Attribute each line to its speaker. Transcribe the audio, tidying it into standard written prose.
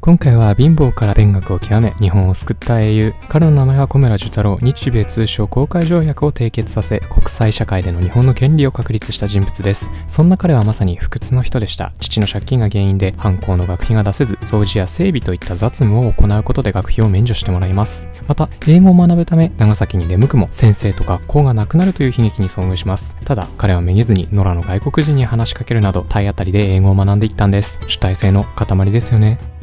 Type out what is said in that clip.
Speaker 1: 今回は貧乏から勉学を極め日本を救った英雄、彼の名前は小村寿太郎。日米通商公開条約を締結させ、国際社会での日本の権利を確立した人物です。そんな彼はまさに不屈の人でした。父の借金が原因で藩校の学費が出せず、掃除や整備といった雑務を行うことで学費を免除してもらいます。また英語を学ぶため長崎に出向くも、先生と学校がなくなるという悲劇に遭遇します。ただ彼はめげずに野良の外国人に話しかけるなど、体当たりで英語を学んでいったんです。主体性の塊ですよね。